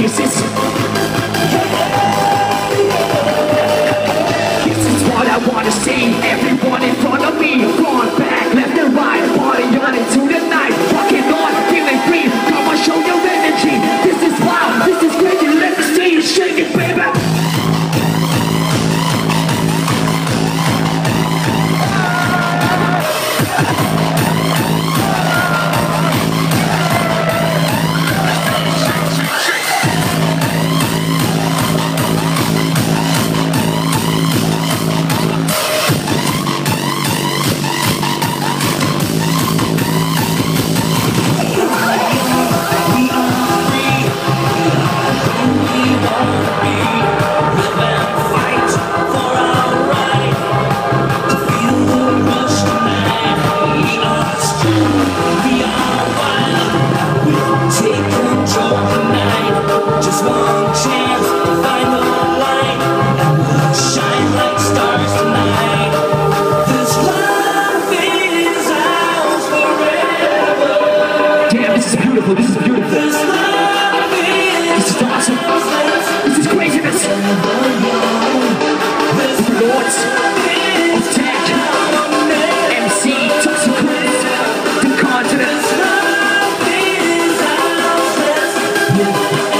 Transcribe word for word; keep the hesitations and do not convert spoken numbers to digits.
faces. This is what I wanna see. Everyone in front of me, front, back, left and right, party on into the night, rocking on, feeling free. Come on, show your energy. This is wild, this is crazy. Let me see you shake it, baby. This is beautiful, this is beautiful. This is awesome. This is craziness. The Lords of Tech, M C, Toxicals, the Qontinent.